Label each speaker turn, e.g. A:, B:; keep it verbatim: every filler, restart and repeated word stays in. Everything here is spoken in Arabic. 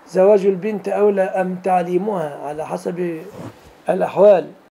A: زواج البنت أولى أم تعليمها على حسب الأحوال.